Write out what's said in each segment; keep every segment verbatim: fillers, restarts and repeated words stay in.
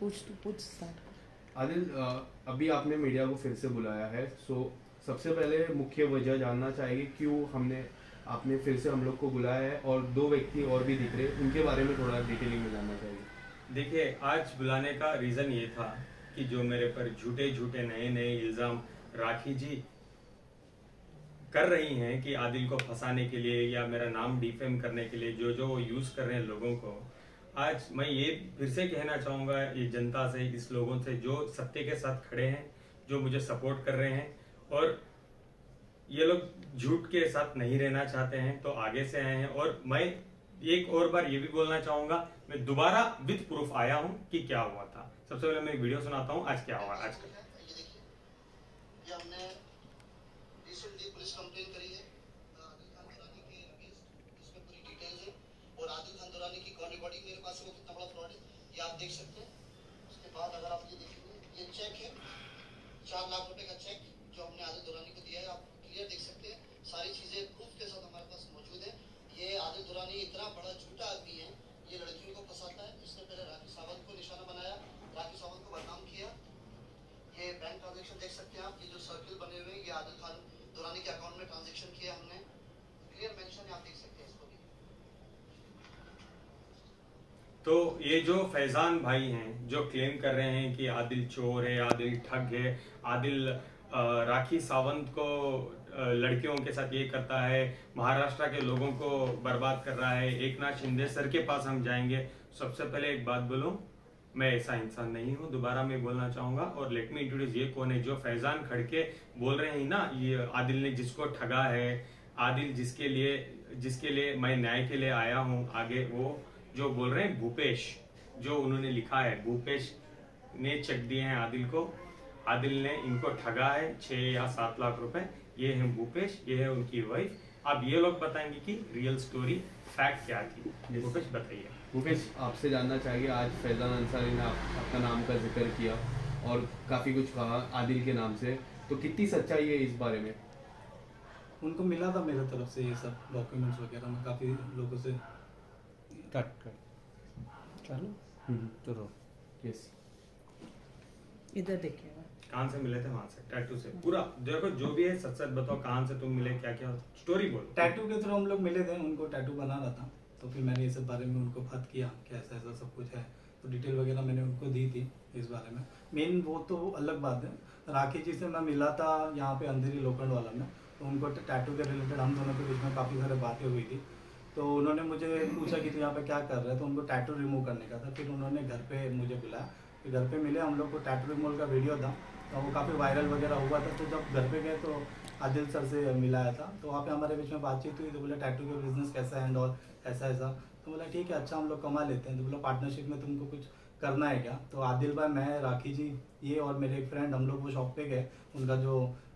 पूछ तू पूछ स्टार्ट। आदिल, अभी आपने मीडिया को फिर से बुलाया है, सो सबसे पहले मुख्य वजह जानना चाहेंगे क्यों हमने आपने फिर से हम लोग को बुलाया है, और दो व्यक्ति और भी दिख रहे हैं, उनके बारे में थोड़ा डिटेलिंग में जानना चाहिए। देखिए, आज बुलाने का रीज़न ये था कि जो मेरे पर झूठे झूठे नए नए इल्ज़ाम राखी जी कर रही हैं कि आदिल को फंसाने के लिए या मेरा नाम डिफेम करने के लिए जो जो वो यूज़ कर रहे हैं लोगों को, आज मैं ये फिर से कहना चाहूँगा ये जनता से, इस लोगों से जो सत्य के साथ खड़े हैं, जो मुझे सपोर्ट कर रहे हैं, और ये लोग झूठ के साथ नहीं रहना चाहते हैं तो आगे से आए हैं। और मैं एक और बार ये भी बोलना चाहूंगा, मैं दोबारा विद प्रूफ आया हूं कि क्या हुआ था। सबसे पहले मैं एक वीडियो सुनाता हूं आज क्या हुआ। आज का ये हमने रिसेंटली पुलिस कंप्लेन करी है आदिल खान दुरानी के अगेंस्ट, इसमें पूरी डिटेल है, और आदिल खान दुरानी की कॉल रिकॉर्डिंग मेरे पास है, वो कितना बड़ा फ्रॉड है ये आप देख सकते हैं। उसके बाद अगर आप ये देखेंगे, ये चेक है चार लाख रुपए का चेक जो हमने आदिल दुरानी को दिया है, आप क्लियर देख सकते हैं, सारी चीजें प्रूफ के साथ हमारे पास मौजूद है। ये आदिल दुरानी इतना बड़ा झूठा आदमी है, ये लड़कियों को फंसाता है। इसने पहले राखी सावंत को निशाना बनाया, राखी सावंत को बदनाम किया। ये बैंक ट्रांजैक्शन देख सकते हैं आप, ये जो सर्किल बने हुए हैं ये आदिल खान दुरानी के अकाउंट में ट्रांजैक्शन किया हमने, क्लियर मेंशन है, आप देख सकते हैं इसको भी। तो ये जो फैजान भाई हैं जो क्लेम कर रहे हैं कि आदिल चोर है, आदिल ठग है, आदिल राखी सावंत को लड़कियों के साथ ये करता है, महाराष्ट्र के लोगों को बर्बाद कर रहा है, एक नाथ शिंदे सर के पास हम जाएंगे। सबसे पहले एक बात बोलूं, मैं ऐसा इंसान नहीं हूं, दोबारा मैं बोलना चाहूंगा। और लेट मी इंट्रोड्यूस, ये कौन है जो फैजान खड़के बोल रहे हैं ना, ये आदिल ने जिसको ठगा है, आदिल जिसके लिए जिसके लिए मैं न्याय के लिए आया हूं आगे, वो जो बोल रहे हैं भूपेश, जो उन्होंने लिखा है, भूपेश ने चेक दिए हैं आदिल को, आदिल ने इनको ठगा है छह या सात लाख रुपए। ये है भूपेश, ये है उनकी वाइफ। अब ये लोग बताएंगे कि रियल स्टोरी फैक्ट क्या थी। भूपेश बताइए। भूपेश, आपसे जानना चाहिए, आज फैजान अंसारी ने आप, आपका नाम का जिक्र किया और काफ़ी कुछ कहा आदिल के नाम से, तो कितनी सच्चाई है इस बारे में? उनको मिला था मेरे तरफ से ये सब डॉक्यूमेंट्स वगैरह, मैं काफ़ी लोगों से कट कट चलो चलो यस, इधर देखिएगा। कहाँ से मिले थे? वहां से, टैटू से। पूरा देखो, जो भी है सच सच बताओ, कहाँ से तुम मिले, क्या क्या स्टोरी बोलो। टैटू के थ्रू हम लोग मिले थे, उनको टैटू बना रहा था, तो फिर मैंने इस बारे में उनको बात किया कि ऐसा ऐसा सब कुछ है, तो डिटेल वगैरह मैंने उनको दी थी इस बारे में। मेन वो तो अलग बात है, राखी जी से मैं मिला था यहाँ पे अंधेरी लोखंड वाला में, तो उनको टैटू के रिलेटेड हम दोनों के बीच में काफ़ी सारी बातें हुई थी। तो उन्होंने मुझे पूछा कि तू यहाँ पे क्या कर रहा है, तो उनको टैटू रिमूव करने का था। फिर उन्होंने घर पे मुझे बुलाया, फिर घर पे मिले हम लोग को, टैटू रिमूवल का वीडियो था, तो वो काफ़ी वायरल वगैरह हुआ था। तो जब घर पे गए तो आदिल सर से मिलाया था, तो वहाँ पे हमारे बीच में बातचीत हुई। तो बोले टैटू का बिजनेस कैसा है एंड ऑल, ऐसा ऐसा। तो बोला ठीक है, अच्छा हम लोग कमा लेते हैं। तो बोला पार्टनरशिप में तुमको कुछ करना है क्या? तो आदिल भाई, मैं, राखी जी, ये और मेरे एक फ्रेंड, हम लोग वो शॉप पे गए। उनका जो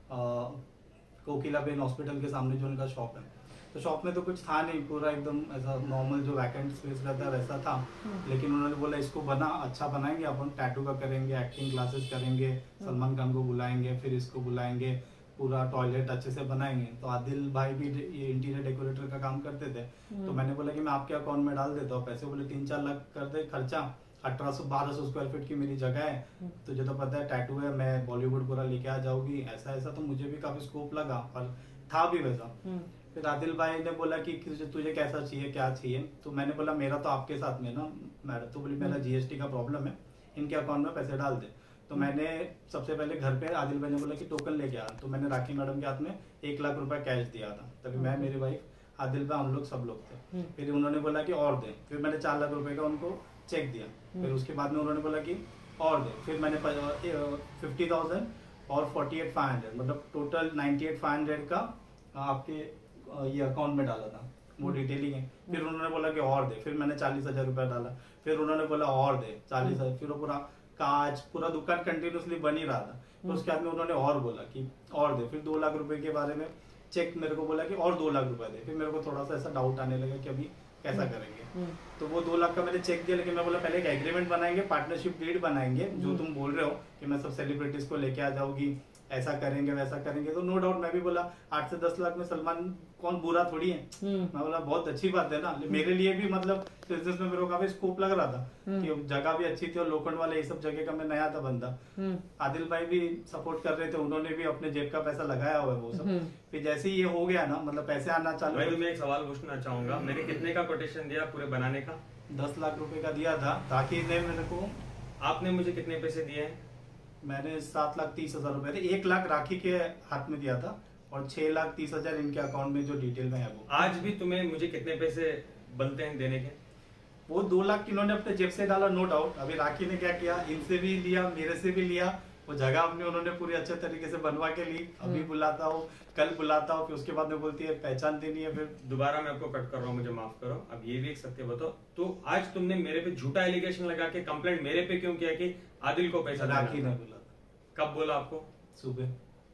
कोकिला बेन हॉस्पिटल के सामने जो उनका शॉप है, तो शॉप में तो कुछ था नहीं, पूरा एकदम ऐसा नॉर्मल जो वैकेंट स्पेस रहता है वैसा था। लेकिन उन्होंने बोला इसको बना अच्छा बनाएंगे, अपन टैटू का करेंगे, एक्टिंग क्लासेस करेंगे, सलमान खान को बुलाएंगे, फिर इसको बुलाएंगे, पूरा टॉयलेट अच्छे से बनाएंगे। तो आदिल भाई भी ये इंटीरियर डेकोरेटर का काम करते थे, तो मैंने बोला कि मैं आपके अकाउंट में डाल देता हूँ पैसे। बोले तीन चार लाख कर दे खर्चा, अठारह सौ बारह सौ स्क्वायर फीट की मेरी जगह है, तुझे तो पता है टैटू है, मैं बॉलीवुड पूरा लेके आ जाऊंगी, ऐसा ऐसा। तो मुझे भी काफी स्कोप लगा और था भी वैसा। फिर आदिल भाई ने बोला कि तुझे तुझे कैसा चाहिए, क्या चाहिए? तो मैंने बोला मेरा तो आपके साथ में ना, मैडम। तो बोली मेरा जीएसटी का प्रॉब्लम है, इनके अकाउंट में पैसे डाल दे। तो मैंने सबसे पहले घर पे आदिल भाई ने बोला कि टोकन लेके आ, तो मैंने राखी मैडम के हाथ में एक लाख रुपए कैश दिया था। तभी मैं, मेरी वाइफ, आदिल भाई, हम लोग सब लोग थे। फिर उन्होंने बोला कि और दे, फिर मैंने चार लाख रुपए का उनको चेक दिया। फिर उसके बाद में उन्होंने बोला कि और दे, फिर मैंने फिफ्टी थाउजेंड और फोर्टी एट फाइव हंड्रेड मतलब total ninety eight five hundred का आपके ये अकाउंट में डाला था, वो डिटेलिंग है। फिर उन्होंने बोला कि और दे, फिर मैंने चालीस हजार रुपया डाला। फिर उन्होंने बोला और दे चालीस हजार, फिर वो पूरा कांच पूरा दुकान कंटिन्यूसली बन ही रहा था। तो उसके बाद में उन्होंने और बोला कि और दे, फिर दो लाख रुपए के बारे में चेक मेरे को बोला कि और दो लाख रुपए दे। फिर मेरे को थोड़ा सा ऐसा डाउट आने लगा कि अभी कैसा करेंगे। तो वो दो लाख का मैंने चेक दिया, लेकिन मैं बोला पहले एक एग्रीमेंट बनाएंगे, पार्टनरशिप डीड बनाएंगे, जो तुम बोल रहे हो कि मैं सब सेलिब्रिटीज को लेके आ जाऊंगी, ऐसा करेंगे वैसा करेंगे, तो नो डाउट मैं भी बोला आठ से दस लाख में सलमान कौन बुरा थोड़ी है। मैं बोला बहुत अच्छी बात है ना, मेरे लिए भी मतलब बिजनेस में मेरे को काफी स्कोप लग रहा था कि जगह भी अच्छी थी और लोखंड वाले ये सब जगह का मैं नया था बंदा। आदिल भाई भी सपोर्ट कर रहे थे, उन्होंने भी अपने जेब का पैसा लगाया हुआ है वो सब। फिर जैसे ही ये हो गया ना, मतलब पैसे आना चालू। मैं तुम्हें एक सवाल पूछना चाहूंगा, मैंने कितने का कोटेशन दिया पूरे बनाने का? दस लाख रुपए का दिया था, ताकि ने मेरे को। आपने मुझे कितने पैसे दिए हैं? मैंने सात लाख तीस हजार रुपए थे, एक लाख राखी के हाथ में दिया था और छह लाख तीस हजार इनके अकाउंट में जो डिटेल में है वो। आज भी तुम्हें मुझे कितने पैसे बनते हैं देने के? वो दो लाख इन्होंने अपने जेब से डाला, नो डाउट। अभी राखी ने क्या किया, इनसे भी लिया मेरे से भी लिया, वो जगह अपने उन्होंने पूरी अच्छे तरीके से बनवा के ली। अभी बुलाता हूँ, कल बुलाता हूँ, फिर उसके बाद में बोलती है पहचान देनी है। फिर दोबारा मैं आपको कट कर रहा हूँ, मुझे माफ करो। अब ये भी एक सत्य बताओ, तो आज तुमने मेरे पे झूठा एलिगेशन लगा के कंप्लेंट मेरे पे क्यों किया कि आदिल को पैसा? राखी ने बोला। कब बोला आपको? सुबह।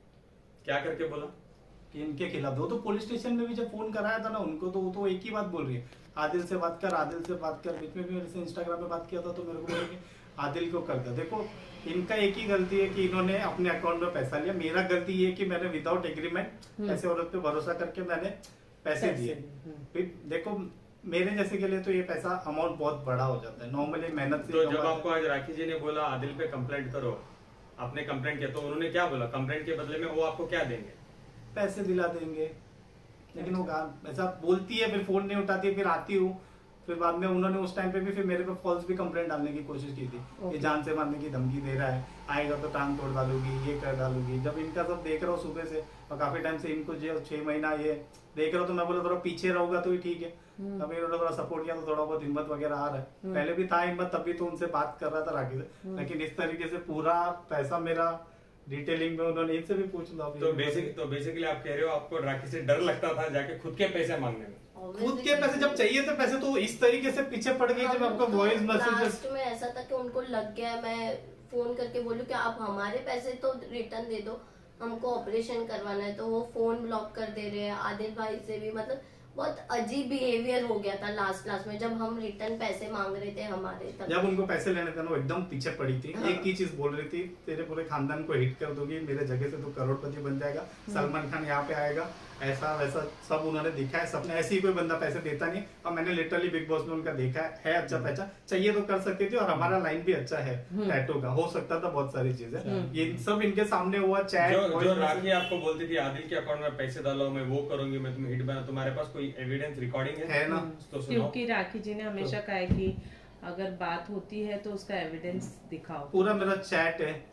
क्या करके बोला? कि इनके खिलाफ दो। तो पुलिस स्टेशन में भी जब फोन कराया था ना उनको, तो वो तो एक ही बात बोल रही है, आदिल से बात कर, आदिल से बात कर। बीच में भी मेरे से इंस्टाग्राम पे बात किया था तो मेरे को बोले आदिल को कर दो। देखो इनका एक ही गलती है कि इन्होंने अपने अकाउंट में पैसा लिया। मेरा गलती ये है कि मैंने विदाउट एग्रीमेंट ऐसे औरत पे भरोसा करके मैंने पैसे दिए। फिर देखो मेरे जैसे के लिए तो ये पैसा अमाउंट बहुत बड़ा हो जाता है नॉर्मली मेहनत से। तो जब आपको आज राखी जी ने बोला आदिल पे कंप्लेंट करो, आपने कंप्लेंट किया, तो उन्होंने क्या बोला? कंप्लेंट के बदले में वो आपको क्या देंगे? पैसे दिला देंगे। लेकिन वो ऐसा बोलती है, फिर फोन नहीं उठाती है, फिर आती हूँ, फिर बाद में उन्होंने उस टाइम पे भी फिर मेरे पे फॉल्स भी कंप्लेंट डालने की कोशिश की थी कि जान से मारने की धमकी दे रहा है, आएगा तो टांग तोड़ डालूगी, ये कर डालूगी। जब इनका सब देख रहा हूँ सुबह से और काफी टाइम से इनको जो छह महीना ये देख रहा हूँ, तो मैं बोला थोड़ा पीछे रहूंगा तो ही ठीक है। अभी इन्होंने थोड़ा सपोर्ट किया तो थोड़ा बहुत हिम्मत वगैरह आ रहा है। पहले भी था हिम्मत, तभी तो उनसे बात कर रहा था राखी से। लेकिन इस तरीके से पूरा पैसा मेरा डिटेलिंग में उन्होंने इनसे भी पूछ लो। तो बेसिक तो बेसिकली आप कह रहे हो आपको राखी से डर लगता था जाके खुद के पैसे मांगने में? खुद के पैसे जब चाहिए थे पैसे, तो इस तरीके से पीछे पड़ गई जब आपको वॉइस मैसेज। लास्ट में ऐसा था कि उनको लग गया, मैं फोन करके बोलूं कि आप हमारे पैसे तो रिटर्न दे दो, हमको ऑपरेशन करवाना है। तो वो फोन ब्लॉक कर दे रहे हैं। आदिल भाई से भी मतलब बहुत अजीब बिहेवियर हो गया था लास्ट लास्ट में, जब हम रिटर्न पैसे मांग रहे थे हमारे तक। जब उनको पैसे लेने थे ना, वो एकदम पीछे पड़ी थी। हाँ। एक ही चीज बोल रही थी, तेरे पूरे खानदान को हिट कर दोगी, मेरे जगह से तो करोड़पति बन जाएगा, सलमान खान यहाँ पे आएगा, ऐसा वैसा सब उन्होंने दिखा है सबने। ऐसे ही कोई बंदा पैसे देता नहीं। और मैंने लिटरली बिग बॉस में उनका देखा है, है अच्छा पैसा चाहिए तो कर सकती थी। और हमारा लाइन भी अच्छा है टैटू का, हो सकता था बहुत सारी चीजें। ये सब इनके सामने हुआ। चैट जो, जो राखी आपको बोलती थी आदिल के अकाउंट में पैसे डालो, मैं वो करूंगी, मैं तुम्हें हिट बना, तुम्हारे पास कोई एविडेंस रिकॉर्डिंग है? है ना? तो क्योंकि राखी जी ने हमेशा कहा है कि अगर बात होती है तो उसका एविडेंस दिखाओ। पूरा मेरा चैट है,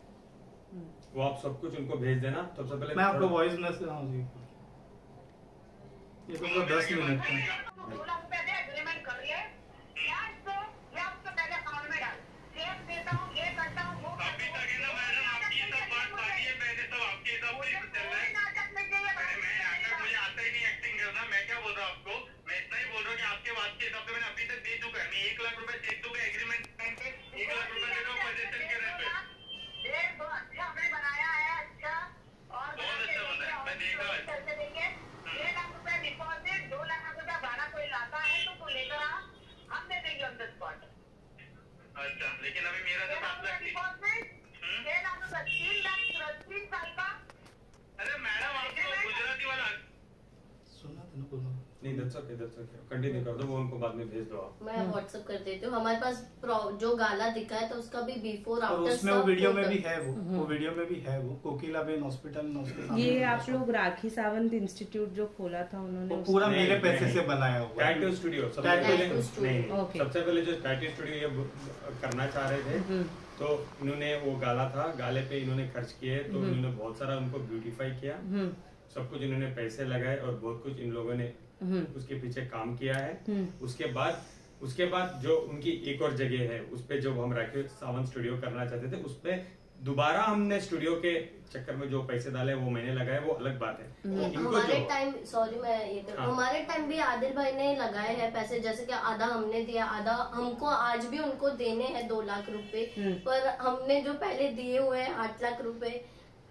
वो आप सब कुछ उनको भेज देना। तो सबसे पहले मैं आपको वॉइस मैसेज। हाँ जी, ये तो दस मिनट का। दो लाख रुपए दे, एग्रीमेंट कर लिए, ब्याज तो मैं आपको पहले अकाउंट में डाल, चेक देता हूँ, ये करता हूँ, वो अभी तक है ना मैडम, आपकी सब बात सारी है, मैंने सब आपके हिसाब से चल रहा है। नाटक में चाहिए। अरे मैं नाटक, मुझे आता ही नहीं एक्टिंग करना। मैं क्या बोल रहा हूँ आपको, मैं इतना ही बोल रहा हूँ कि आपके बात के हिसाब से मैंने अभी तक दे चुका है। मैं एक लाख रुपए चेक दूंगा एग्रीमेंट पे, एक लाख रुपए दे दो पोजीशन के रेट पे। डेढ़ दो अच्छा हमने बनाया है, अच्छा और बहुत अच्छा बना है, मैं देखा है। चलते देंगे। डेढ़ लाख रुपए डिपॉजिट, दो लाख रुपए भाड़ा कोई लाता है तो तू लेकर आ, हम दे देंगे ऑन द स्पॉट। अच्छा, लेकिन अभी मेरा तो सात लाख थी। डिपॉजिट डेढ़ लाख रुपए, तीन लाख तीन साल का। अरे मैडम आपको गुजराती वाला सुना था ना बोलो। नहीं, that's okay, that's okay. Continue कर दो, वो उनको बाद में भेज दो आप। मैं व्हाट्सएप कर देती हूँ। हमारे पास प्रो- जो गाला दिखा है तो उसका भी बिफोर और आफ्टर उसमें वो वीडियो में भी है, वो वो वीडियो में भी है वो कोकिला बेन हॉस्पिटल में उसके सामने। ये आप लोग राखी सावंत इंस्टीट्यूट जो खोला था उन्होंने वो पूरा नहीं, मेरे पैसे नहीं। से बनाया हुआ है। टैटू स्टूडियो सबसे टैटू पहले स्टूडियो। नहीं, नहीं, Okay. सबसे पहले जो टैटू स्टूडियो ये ब- करना चाह रहे थे, तो इन्होंने वो गाला था, गाले पे इन्होंने खर्च किए, तो इन्होंने बहुत सारा उनको ब्यूटीफाई किया, सब कुछ इन्होंने पैसे लगाए और बहुत कुछ इन लोगों ने उसके पीछे काम किया है। उसके बाद उसके बाद जो उनकी एक और जगह है, उस पे जो हम राखी सावंत स्टूडियो करना चाहते थे, उस पे दोबारा हमने स्टूडियो के चक्कर में जो पैसे डाले वो मैंने लगाए, वो अलग बात है। इनको हमारे जो टाइम, सॉरी मैं ये कर, हाँ। हमारे टाइम भी आदिल भाई ने लगाए हैं पैसे, जैसे कि आधा हमने दिया, आधा हमको आज भी उनको देने हैं दो लाख रुपए, पर हमने जो पहले दिए हुए हैं आठ लाख रुपए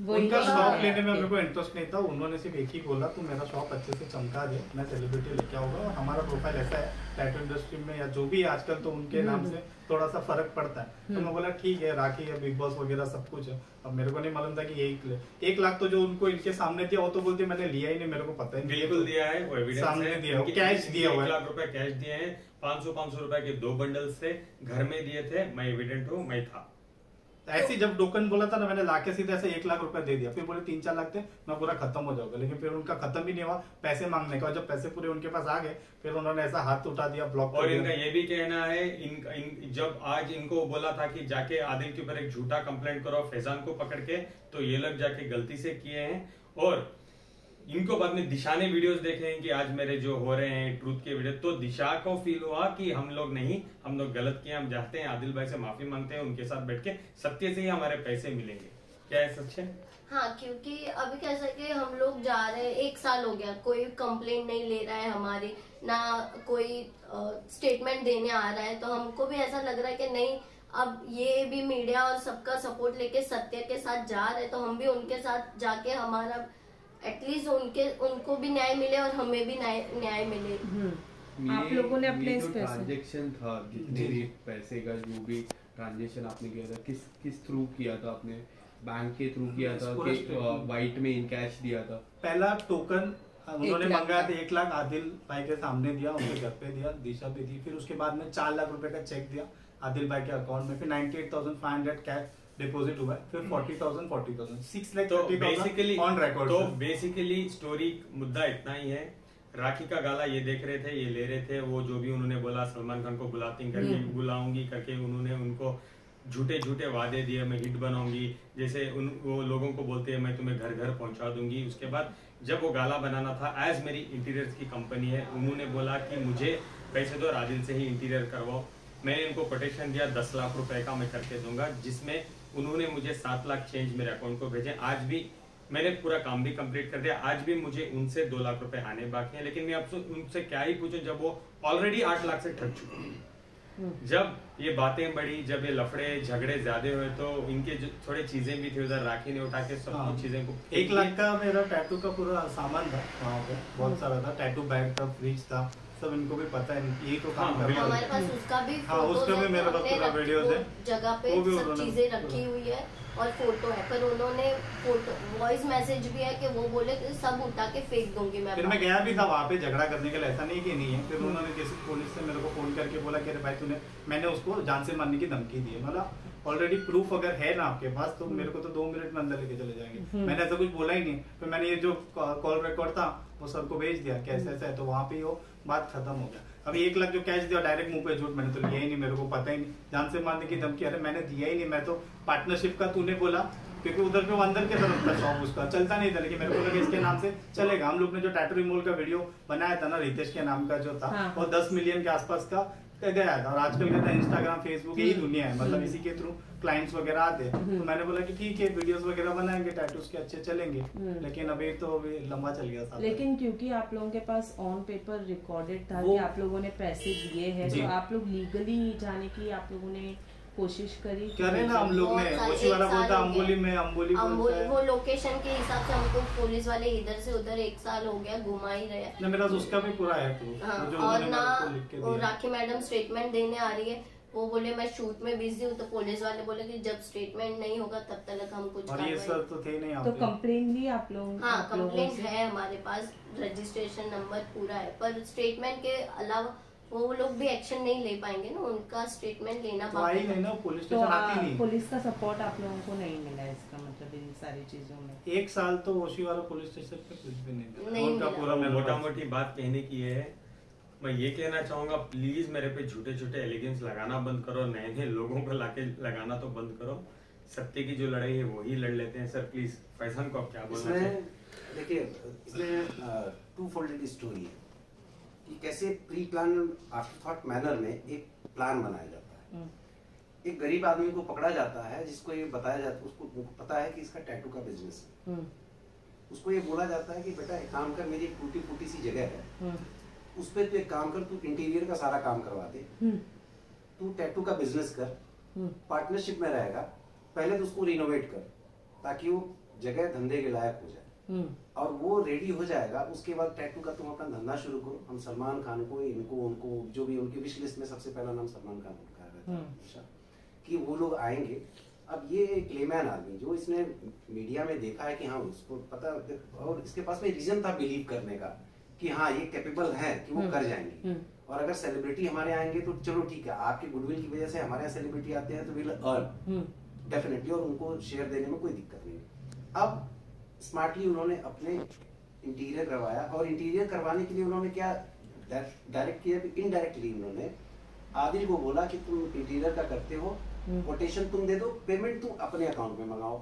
उनका शॉप लेने में मेरे को इंटरेस्ट नहीं था, उन्होंने सिर्फ एक ही बोला तू मेरा शॉप अच्छे से चमका दे, मैं सेलिब्रिटी लेके आऊंगा और हमारा प्रोफाइल ऐसा है टैटू इंडस्ट्री में या जो भी आजकल तो उनके नाम से थोड़ा सा फर्क पड़ता है। तो मैं बोला ठीक है, राखी है, बिग बॉस वगैरह सब कुछ है। अब मेरे को नहीं मालूम था कि एक एक लाख तो जो उनको इनके सामने दिया वो तो बोलते मैंने लिया ही नहीं, मेरे को पता ही नहीं। बिल्कुल दिया है, वो एविडेंस सामने है, दिया है, कैश दिया हुआ है, एक लाख रुपए कैश दिए हैं, पाँच सौ पाँच सौ रुपए के दो बंडल से घर में दिए थे, मैं एविडेंट हूँ, मैं था। ऐसी जब टोकन बोला था ना मैंने लाके सीधे ऐसे एक लाख रुपए दे दिया, फिर बोले तीन चार लाख थे मैं पूरा खत्म हो जाऊंगा, लेकिन फिर उनका खत्म भी नहीं हुआ पैसे मांगने का। जब पैसे पूरे उनके पास आ गए फिर उन्होंने ऐसा हाथ उठा दिया, ब्लॉक और इनका ये भी कहना है इन, इन जब आज इनको बोला था कि जाके आदिल के ऊपर एक झूठा कंप्लेंट करो फैजान को पकड़ के, तो ये लोग जाके गलती से किए हैं। और इनको बाद में दिशा ने वीडियोस देखे हैं कि आज मेरे जो हो रहे हैं ट्रूथ के वीडियो, तो दिशा को फील हुआ कि हम लोग नहीं, हम लोग गलत किए, हम चाहते हैं आदिल भाई से माफी मांगते हैं, उनके साथ बैठ के सत्य से ही हमारे पैसे मिलेंगे। क्या है सच है? हाँ, क्योंकि अभी कैसा है कि हम लोग जा रहे हैं, एक साल हो गया, कोई कंप्लेंट नहीं ले रहा है हमारी, ना कोई स्टेटमेंट देने आ रहा है, तो हमको भी ऐसा लग रहा है कि नहीं, अब ये भी मीडिया और सबका सपोर्ट लेके सत्य के साथ जा रहे, तो हम भी उनके साथ जाके हमारा एटलीस्ट उनके उनको भी न्याय मिले और हमें भी न्याय न्याय मिले। आप लोगों ने अपने जो ट्रांजैक्शन था, जितने भी पैसे का जो भी ट्रांजैक्शन आपने किया था, किस किस थ्रू किया था? आपने बैंक के थ्रू किया था कि वाइट में इन कैश दिया था? पहला टोकन उन्होंने मंगाया था एक लाख, आदिल भाई के सामने दिया, उनके घर पे दिया, दिशा पे दी। फिर उसके बाद में चार लाख रुपए का चेक दिया आदिल भाई के अकाउंट में, फिर ninety eight thousand five hundred cash deposit हुआ है, फिर forty thousand forty thousand six lakh तो बेसिकली ऑन रिकॉर्ड। तो बेसिकली स्टोरी मुद्दा इतना ही है। राखी का गाला ये देख रहे थे, ये ले रहे थे, वो जो भी उन्होंने बोला सलमान खान को बुलाती करके बुलाऊंगी करके उन्होंने उनको झूठे झूठे वादे दिए, मैं हिट बनाऊंगी, जैसे उन वो लोगों को बोलते हैं मैं तुम्हें घर घर पहुंचा दूंगी। उसके बाद जब वो गाला बनाना था, एज मेरी इंटीरियर्स की कंपनी है, उन्होंने बोला कि मुझे पैसे दो, आदिल से ही इंटीरियर करवाओ। मैंने इनको कोटेशन दिया दस लाख रुपए का मैं करके दूंगा, जिसमें उन्होंने मुझे सात लाख चेंज मेरे अकाउंट को भेजे। आज भी मैंने पूरा काम भी कंप्लीट कर दिया, आज भी मुझे उनसे दो लाख रुपए आने बाकी हैं, लेकिन मैं आपसे उनसे क्या ही पूछूं जब वो ऑलरेडी आठ लाख से ठग चुके हैं। जब ये बातें बढ़ी, जब ये लफड़े झगड़े ज्यादा हुए, तो इनके जो थोड़े चीजें भी थी उधर, राखी ने उठा के सब हाँ, कुछ चीजें को एक लाख का मेरा टैटू का पूरा सामान था वहाँ पे, बहुत सारा था, टैटू बैग था, फ्रिज था, सब इनको भी पता है, यही तो काम कर रहा है। हमारे पास उसका भी हाँ, उसका भी मेरे पास पूरा वीडियोस है, जगह पे सब चीजें रखी हुई है और फोटो है, पर उन्होंने फोटो वॉइस मैसेज भी है कि वो बोले कि सब उठा के फेंक दूंगी मैं। फिर मैं गया भी था वहाँ पे झगड़ा करने के लिए, ऐसा नहीं कि नहीं है। फिर उन्होंने जैसे पुलिस से मेरे को फोन करके बोला कि अरे भाई तूने, मैंने उसको जान से मारने की धमकी दी है, मतलब ऑलरेडी प्रूफ अगर है ना आपके पास तो मेरे को तो दो मिनट में अंदर लेके चले जाएंगे। मैंने ऐसा कुछ बोला ही नहीं। फिर मैंने ये जो कॉल रिकॉर्ड था वो सबको भेज दिया कैसे ऐसा है, तो वहाँ पे वो बात खत्म हो गया। अभी एक लाख जो कैश दिया डायरेक्ट मुंह पे झूठ, मैंने तो लिया ही नहीं, मेरे को पता ही नहीं, जान से मारने की धमकी, अरे मैंने दिया ही नहीं, मैं तो पार्टनरशिप का तूने बोला, क्योंकि उधर पे वो अंदर के तरफ था शॉप, उसका चलता नहीं था, लेकिन मेरे को लगा इसके नाम से चलेगा। हम लोग ने जो टैटू रिमूवल का वीडियो बनाया था ना रितेश के नाम का जो था, हाँ। वो दस मिलियन के आसपास का गया था। और आजकल कहता है इंस्टाग्राम फेसबुक यही दुनिया है, मतलब इसी के थ्रू क्लाइंट्स वगैरह आते हैं। तो मैंने बोला कि ठीक है वीडियोस वगैरह बनाएंगे, टैटूज के अच्छे चलेंगे, लेकिन अभी तो अभी लंबा चल गया था। लेकिन क्योंकि आप लोगों के पास ऑन पेपर रिकॉर्डेड था कि आप लोगों ने पैसे दिए हैं, तो आप लोग लीगली जाने की आप लोगों ने कोशिश करी? करे ना हम लोग ने, ओशी वाला बोलता अंबोली में, अंबोली बोलता है, वो लोकेशन के हिसाब से हमको पुलिस वाले इधर से उधर एक साल हो गया घुमा ही रहे। ना मेरा उसका भी पूरा है प्रूफ। हाँ, और ना वो राखी मैडम स्टेटमेंट देने आ रही है, वो बोले मैं शूट में बिजी हूँ, तो पुलिस वाले बोले कि जब स्टेटमेंट नहीं होगा तब तक हम कुछ और ये सर तो थे नहीं। तो कंप्लेन भी आप लोग? हाँ, कंप्लेन है हमारे पास, रजिस्ट्रेशन नंबर पूरा है, पर स्टेटमेंट के अलावा वो लोग भी एक्शन नहीं ले पाएंगे ना, उनका स्टेटमेंट लेना तो आई नहीं ना, पुलिस स्टेशन आती नहीं। पुलिस का सपोर्ट आप लोगों को नहीं मिला, इसका मतलब इन सारी चीजों में? एक साल तो ओशी वाला पुलिस स्टेशन पे कुछ भी नहीं, नहीं उनका पूरा मोटा मोटी बात कहने की है। मैं ये कहना चाहूंगा, प्लीज मेरे पे झूठे झूठे एलिगेंस लगाना बंद करो, नए नए लोगों को लाके लगाना तो बंद करो। सत्य की जो लड़ाई है वो ही लड़ लेते हैं सर। प्लीज फैजान को आप क्या बोलना चाहिए? देखिए, इसमें टू फोल्डेड स्टोरी है कि कैसे pre plan after thought manner में एक प्लान बनाया जाता है। एक गरीब आदमी को पकड़ा जाता है, जिसको ये बताया जाता है, उसको पता है कि इसका टैटू का बिजनेस है, उसको ये बोला जाता है कि बेटा एक काम कर, मेरी टूटी फूटी सी जगह है, उस पर तू एक काम कर, तू इंटीरियर का सारा काम करवा दे, तू टैटू का बिजनेस कर, पार्टनरशिप में रहेगा, पहले तो उसको रिनोवेट कर ताकि वो जगह धंधे के लायक हो जाए और वो रेडी हो जाएगा, उसके बाद टैटू का तुम अपना धंधा शुरू करो। हम सलमान खान को, इनको, उनको, जो भी उनकी विश लिस्ट में सबसे पहला नाम सलमान खान का रहता है कि वो लोग आएंगे। अब ये क्लेमैन आदमी जो इसने मीडिया में देखा है कि हाँ उसको पता, और इसके पास में रीजन था बिलीव करने का कि हाँ ये कैपेबल है कि वो कर जाएंगे। और अगर सेलिब्रिटी हमारे आएंगे तो चलो ठीक है, आपके गुडविल की वजह से हमारे यहाँ सेलिब्रिटी आते हैं तो विल अर्न डेफिनेटली, और उनको शेयर देने में कोई दिक्कत नहीं। अब स्मार्टली उन्होंने अपने इंटीरियर करवाया, और इंटीरियर करवाने के लिए उन्होंने क्या डायरेक्ट किया, इनडायरेक्टली उन्होंने आदिल को बोला कि तुम इंटीरियर का करते हो, कोटेशन तुम दे दो, पेमेंट तुम अपने अकाउंट में मंगाओ।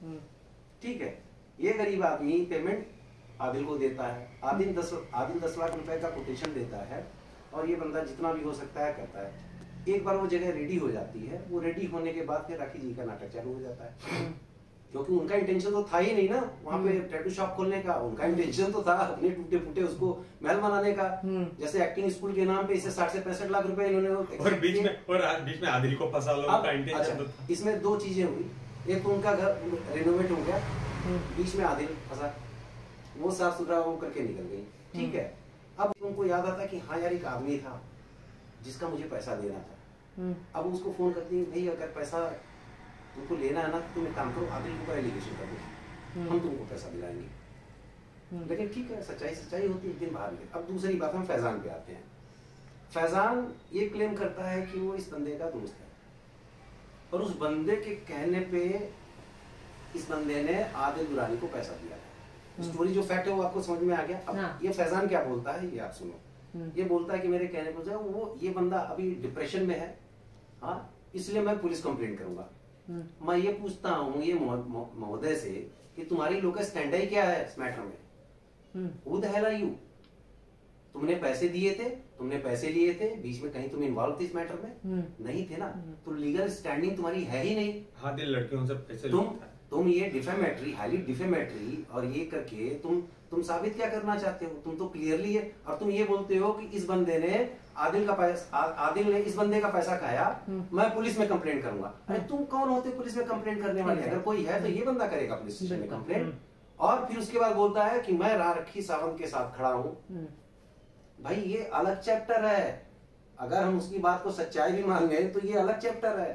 ठीक है, ये गरीब आदमी पेमेंट आदिल को देता है, आदिल दस आदिल दस लाख रुपए का कोटेशन देता है, और ये बंदा जितना भी हो सकता है करता है। एक बार वो जगह रेडी हो जाती है, वो रेडी होने के बाद फिर राखी जी का नाटक चालू हो जाता है, क्योंकि उनका इंटेंशन तो था ही नहीं ना वहाँ पे टैटू शॉप खोलने का। उनका इंटेंशन तो था अपने टूटे फूटे उसको महल बनाने का। जैसे एक्टिंग स्कूल के नाम पे इसे साठ से पैंसठ लाख रुपए इन्होंने, और बीच में और बीच में आदिल को फंसा लो, उनका इंटेंशन तो था। इसमें दो चीजें हुई, एक तो उनका घर रेनोवेट हो गया, बीच में आदिल फंसा, वो साफ सुथरा वो करके निकल गई। ठीक है, अब उनको याद आता कि हाँ यार एक आदमी था जिसका मुझे पैसा देना था। अब उसको फोन करती है, भाई अगर पैसा तुमको लेना है ना तुम एक काम करो, आदिल को एलिगेशन कर दो, हम तुमको पैसा दिलाएंगे। लेकिन ठीक है, सच्चाई सच्चाई होती है, एक दिन बाहर निकल। अब दूसरी बात हम फैजान पे आते हैं। फैजान ये क्लेम करता है कि वो इस बंदे का दोस्त है, और उस बंदे के कहने पे इस बंदे ने आदिल दुरानी को पैसा दिया है। स्टोरी जो फैक्ट है वो आपको समझ में आ गया। अब हाँ। ये फैजान क्या बोलता है ये आप सुनो। ये बोलता है कि मेरे कहने पर वो ये बंदा अभी डिप्रेशन में है, हाँ इसलिए मैं पुलिस कंप्लेंट करूंगा। मैं ये पूछता हूँ ये महोदय से कि तुम्हारी लोकल स्टैंड ही क्या है इस मैटर में? Who the hell are you? तुमने पैसे दिए थे, तुमने पैसे लिए थे, बीच में कहीं तुम इन्वॉल्व थे इस मैटर में? नहीं थे ना, तो लीगल स्टैंडिंग तुम्हारी है ही नहीं। हाँ, दिल लड़कियों से पैसे तुम तुम ये डिफेमेटरी, हाईली डिफेमेटरी और ये करके तुम तुम साबित क्या करना चाहते हो? तुम तो क्लियरली है, और तुम ये बोलते हो कि इस बंदे ने आदिल का पैसा आदिल ने इस बंदे का पैसा खाया, मैं पुलिस में कंप्लेंट करूंगा। अरे तुम कौन होते पुलिस में कंप्लेंट करने वाले? अगर कोई है तो ये बंदा करेगा पुलिस स्टेशन में कंप्लेंट। और फिर उसके बाद बोलता है कि मैं राखी सावंत के साथ खड़ा हूं। भाई ये अलग चैप्टर है, अगर हम उसकी बात को सच्चाई भी मान गए तो ये अलग चैप्टर है।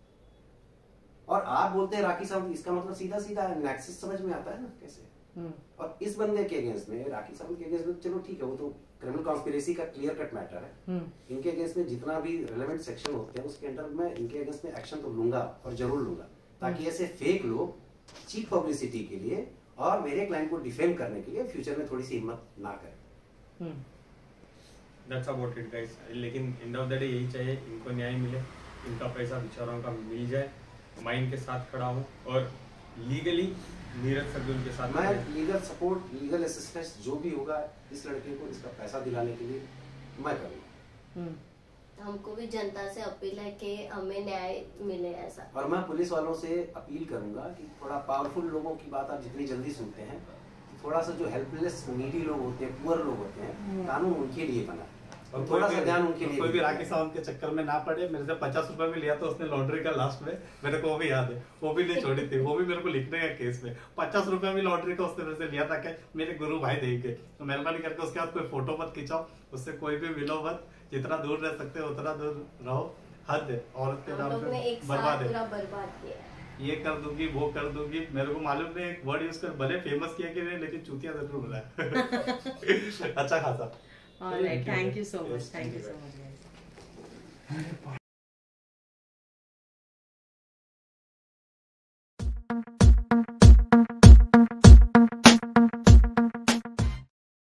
और आप बोलते हैं राखी सावंत, इसका मतलब सीधा सीधा नेक्सस समझ में आता है ना कैसे। और इस बंदे के अगेंस्ट में, राखी सावंत के अगेंस्ट में, चलो ठीक है वो तो क्रिमिनल कॉन्स्पिरेसी का क्लियर कट मैटर है। इनके अगेंस्ट में जितना भी रिलेवेंट सेक्शन होते हैं उसके अंडर में इनके अगेंस्ट में एक्शन तो लूंगा और जरूर लूंगा, ताकि ऐसे फेक लोग चीप पब्लिसिटी के लिए और मेरे क्लाइंट को डिफेम करने के लिए फ्यूचर में थोड़ी सी हिम्मत ना करें। That's about it guys। लेकिन एंड ऑफ द डे यही चाहिए, इनको न्याय मिले, इनका पैसा बेचारों का मिल जाए। मैं इनके साथ खड़ा हूँ और लीगली नीरज सदगुन के साथ मैं लीगल सपोर्ट, लीगल असिस्टेंस जो भी होगा इस लड़के को इसका पैसा दिलाने के लिए मैं करूँगा। हमको भी जनता से अपील है कि हमें न्याय मिले ऐसा। और मैं पुलिस वालों से अपील करूंगा कि थोड़ा पावरफुल लोगों की बात आप जितनी जल्दी सुनते हैं, थोड़ा सा जो हेल्पलेस नीडी लोग होते हैं, पुअर लोग होते हैं, कानून उनके लिए बना, और थोड़ा सा ध्यान उनके लिए। कोई भी राखी सावंत के चक्कर में ना पड़े। मेरे से पचास रुपए में लिया था उसने लॉटरी का लास्ट में, मेरे को वो भी याद है, वो भी नहीं छोड़ी थी, वो भी मेरे को लिखने का केस में पचास रुपए में लॉटरी का उसने मेरे से लिया था। क्या मेरे गुरु भाई देंगे तो मेहरबानी करके उसके बाद कोई फोटो मत खिंचाओ, उससे कोई भी मिलो मत, जितना दूर रह सकते हो उतना दूर रहो। हद है औरत के नाम पे बर्बाद है, ये कर दूंगी वो कर दूंगी। मेरे को मालूम नहीं एक वर्ड यूज कर भले फेमस किया कि नहीं, लेकिन चूतिया जरूर बनाया अच्छा खासा। All right, thank you so much. Thank you so much, guys.